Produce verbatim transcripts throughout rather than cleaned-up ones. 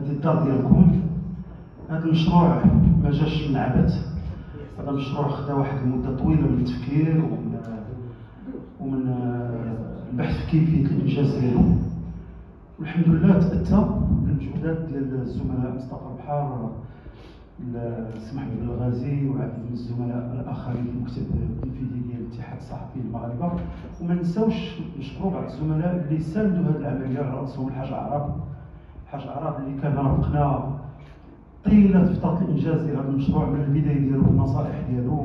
هذه الدار ديالكم. هذا المشروع ما جاش من عبث، هذا المشروع خدا واحد المده طويله من التفكير ومن ومن البحث في كيفيه الانجاز ديالو، والحمد لله تاتى بالمجهودات ديال الزملاء مصطفى البحار، سمح بن الغازي وعدد من الزملاء الاخرين في المكتب التنفيذي ديال الاتحاد الصحفي المغاربه. وما نساوش نشكروا بعض الزملاء اللي ساندوا هذه العمليه، على راسهم الحاج عراب الحاج عراب اللي كان رافقنا طيله فتره الانجاز ديال هذا المشروع من البدايه ديالو بالنصائح ديالو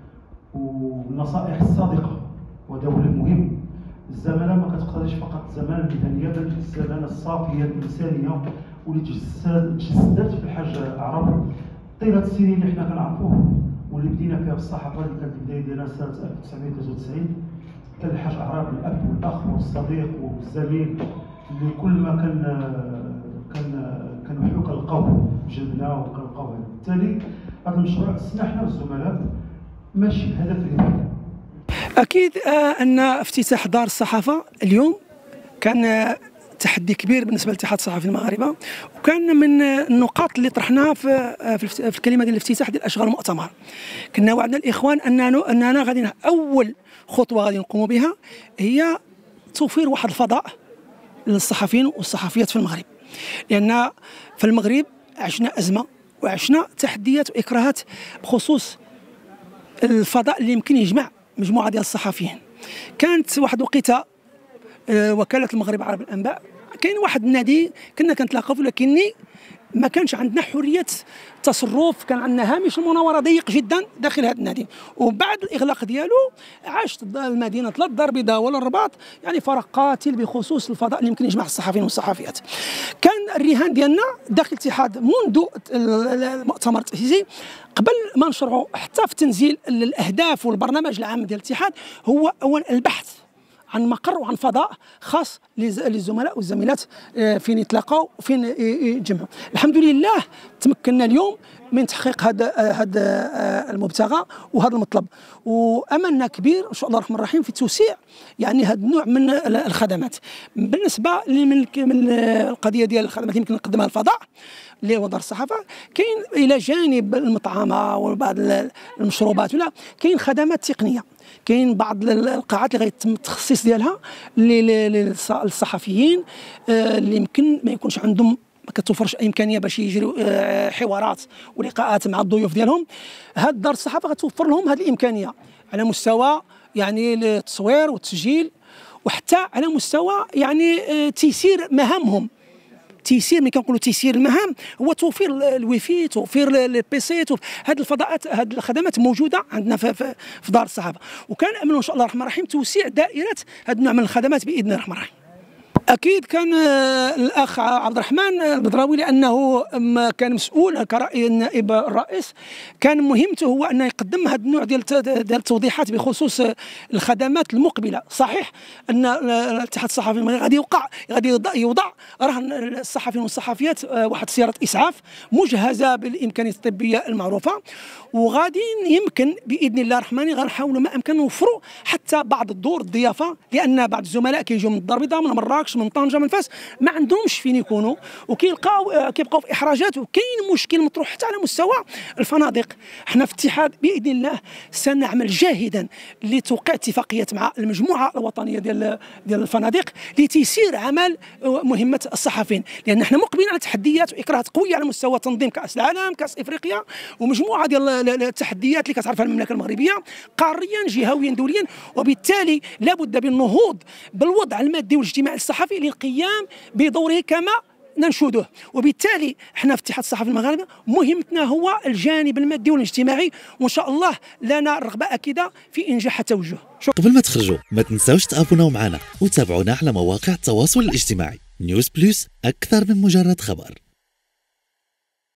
والنصائح الصادقه. وهذا هو المهم، الزماله ما كتقتضيش فقط الزماله المهنيه بل الزماله الصافيه الانسانيه واللي تجسدت في الحاج عرب طيله السنين اللي حنا كنعرفوه واللي بدينا فيها في الصحافه اللي كانت البدايه ديالها سنه ألف وتسعمائة وثلاثة وتسعين. كان الحاج عرب الاب والاخ والصديق والزميل اللي كل ما كان كان كنحيو كنلقاوه بجنبنا وكنلقاوه. بالتالي هذا المشروع سمحنا للزملاء ماشي بهدف الربح. اكيد ان افتتاح دار الصحافه اليوم كان تحدي كبير بالنسبه للاتحاد الصحفي المغاربه، وكان من النقاط اللي طرحناها في في الكلمه ديال الافتتاح ديال اشغال المؤتمر. كنا وعدنا الاخوان اننا اننا غادي اول خطوه غادي نقوموا بها هي توفير واحد الفضاء للصحفيين والصحفيات في المغرب، لان في المغرب عشنا ازمه وعشنا تحديات واكراهات بخصوص الفضاء اللي يمكن يجمع مجموعه ديال الصحفيين. كانت واحد الوقيته وكاله المغرب العربي للانباء كاين واحد النادي كنا كنتلاقاو فيه، لكني ما كانش عندنا حريه تصرف، كان عندنا هامش المناوره ضيق جدا داخل هذا النادي. وبعد الاغلاق ديالو عاشت المدينه لا الدار البيضاء ولا الرباط يعني فرق قاتل بخصوص الفضاء اللي يمكن يجمع الصحفيين والصحفيات. كان الرهان ديالنا داخل الاتحاد منذ المؤتمر التاسيسي قبل ما نشرعوا حتى في تنزيل الاهداف والبرنامج العام ديال الاتحاد هو اول البحث عن مقر وعن فضاء خاص للزملاء والزميلات فين يتلاقاو وفين يتجمعوا. الحمد لله تمكنا اليوم من تحقيق هذا هذا المبتغى وهذا المطلب، واملنا كبير ان شاء الله الرحمن الرحيم في توسيع يعني هذا النوع من الخدمات. بالنسبه من القضيه ديال الخدمات اللي يمكن نقدمها الفضاء اللي هو دار الصحافه، كاين الى جانب المطعمه وبعض المشروبات ولا كاين خدمات تقنيه، كاين بعض القاعات اللي غيتم التخصيص ديالها للصحفيين اللي يمكن ما يكونش عندهم ما كتوفرش اي امكانيه باش يجروا حوارات ولقاءات مع الضيوف ديالهم. هاد دار الصحافه غتوفر لهم هذه الامكانيه على مستوى يعني التصوير والتسجيل، وحتى على مستوى يعني تيسير مهامهم. تيسير ملي كنقولوا تيسير المهام هو توفير الويفي، توفير البيسي، هذه الفضاءات هذه الخدمات موجوده عندنا في, في, في دار الصحافه، وكان امل ان شاء الله الرحمن الرحيم توسيع دائره هذا النوع من الخدمات باذن الله الرحمن الرحيم. اكيد كان الاخ عبد الرحمن البدراوي لانه كان مسؤول كرئيس نائب الرئيس، كان مهمته هو انه يقدم هذا النوع ديال ديال التوضيحات بخصوص الخدمات المقبله. صحيح ان الاتحاد الصحفي المغربي غادي يوقع غادي يوضع رهن الصحفيين والصحفيات واحد سياره اسعاف مجهزه بالامكانيات الطبيه المعروفه، وغادي يمكن باذن الله الرحمن غنحاولوا ما امكن نوفروا حتى بعض الدور الضيافه، لان بعض الزملاء كيجيو من الدار البيضاء من مراكش من طنجه من فاس ما عندهمش فين يكونوا وكيلقاو كيبقاو في احراجات، وكاين مشكل مطروح حتى على مستوى الفنادق. حنا في الاتحاد باذن الله سنعمل جاهدا لتوقيع اتفاقيات مع المجموعه الوطنيه ديال ديال الفنادق لتيسير عمل مهمه الصحفيين، لان حنا مقبلين على تحديات واكراهات قويه على مستوى تنظيم كاس العالم، كاس افريقيا، ومجموعه ديال التحديات اللي كتعرفها المملكه المغربيه قاريا جهويا دوليا. وبالتالي لابد بالنهوض بالوضع المادي والاجتماعي الصحفي للقيام بدوره كما ننشده. وبالتالي احنا في اتحاد الصحفي المغاربه مهمتنا هو الجانب المادي والاجتماعي، وان شاء الله لنا رغبه اكيده في انجاح التوجه. قبل ما تخرجوا ما تنساوش تابوناو معنا وتابعونا على مواقع التواصل الاجتماعي. نيوز بلس، اكثر من مجرد خبر.